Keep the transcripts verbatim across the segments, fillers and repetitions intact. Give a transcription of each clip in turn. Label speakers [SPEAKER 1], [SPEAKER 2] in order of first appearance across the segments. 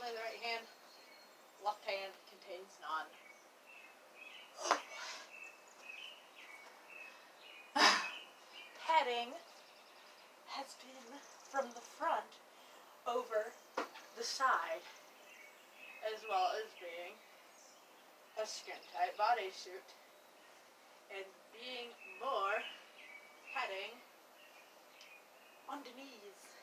[SPEAKER 1] only the right hand. Left hand contains none. Padding has been from the front over the side, as well as being a skin-tight bodysuit, and being more padding underneath.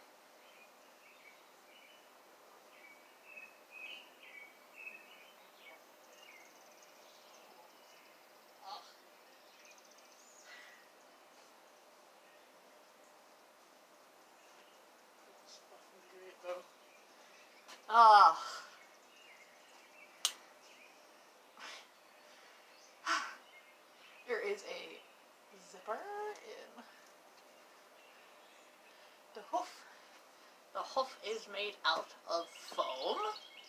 [SPEAKER 1] Ah. There is a zipper in the hoof. The hoof is made out of foam.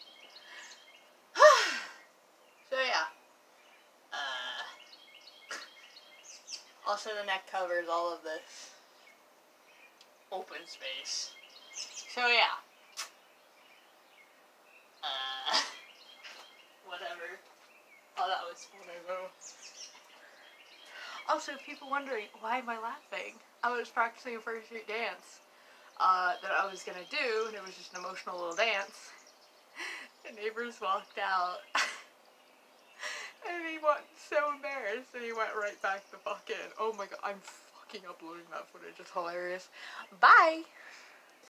[SPEAKER 1] So yeah. Uh, also the neck covers all of this open space. So yeah. Uh, whatever. Oh, that was funny though. Also, people wondering, why am I laughing? I was practicing a first street dance uh, that I was gonna do, and it was just an emotional little dance. The neighbors walked out, and he got so embarrassed, and he went right back the fuck in. Oh my god, I'm fucking uploading that footage, it's hilarious. Bye!